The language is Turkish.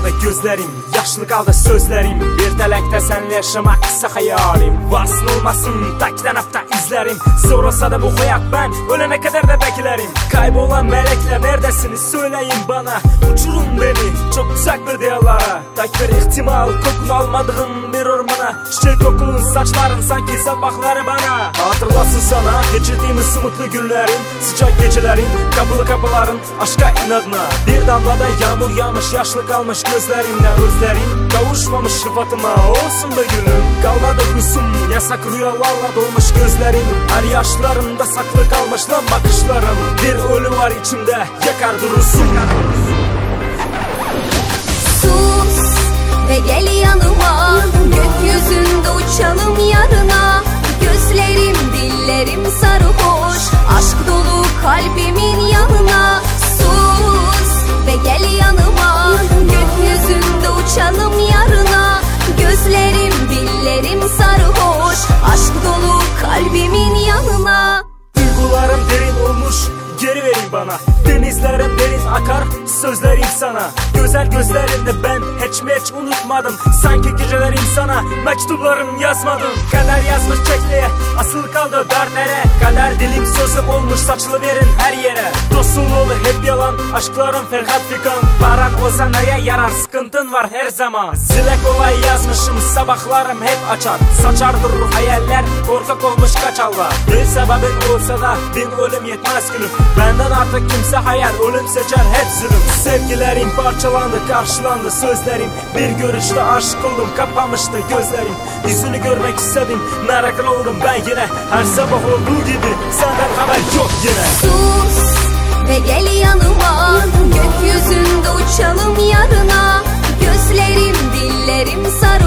kaldı gözlerim, yaşlı kaldı sözlerim. Bir telekte senle yaşamak kısa hayalim. Varsın olmasın tak tarafta izlerim. Sorulsa da bu hayat ben ölene kadar da beklerim. Kaybolan melekler neredesiniz söyleyin bana. Uçurun beni çok uzak bir diyarlara. Tak bir ihtimal kokunu almadığım bir ormana. Çiçek kokun saçların sanki sabahları bana. Hatırlasın sana geçirdiğimiz mutlu günlerin, sıcak gecelerin, kapılı kapıların aşka inadına. Bir damlada yağmur yağmış, yaşlı kalmış gözlerimle özlerim. Kavuşmamış şıfatıma olsun be gülüm. Kalmadı kusum, yasak rüyalarla dolmuş gözlerim. Her yaşlarımda saklı kalmış lan bakışlarım. Bir ölü var içimde, yakar durursun. Sus ve gel yanıma, gökyüzünde uçalım yarına. Gözlerim, dillerim sarhoş, aşk dolu kalbimin yanına. Sus ve gel yanıma, gökyüzünde uçalım yarına. Gözlerim, dillerim sarhoş, aşk dolu kalbimin yanına. Duygularım derin olmuş, geri verin bana. Denizlerim derin akar, sözlerim sana. Güzel gözlerinde ben hiç unutmadım. Sanki gecelerim sana mektuplarım yazmadım. Kader yazmış çekliğe, asıl kaldı dertlere. Kader dilim sözüm olmuş, saçlı verin her yere. Dostun olur hep yalan, aşklarım Ferhat Fikan. Paran olsa neye yarar, sıkıntın var her zaman. Zile kolay yazmışım, sabahlarım hep açar. Saçar durur hayaller, korkak olmuş kaçallar. Bir sebebin olsa da bin ölüm yetmez gülüm. Benden artık kimse hayal, ölüm seçer hep zulüm. Sevgilerim parçalandı, karşılandı sözlerim. Bir görüşte aşık oldum, kapanmıştı gözlerim. Yüzünü görmek istedim, meraklı oldum ben yine. Her sabah olduğu gibi senden haber yok yine. Sus ve gel yanıma, gökyüzünde uçalım yarına. Gözlerim, dillerim sarı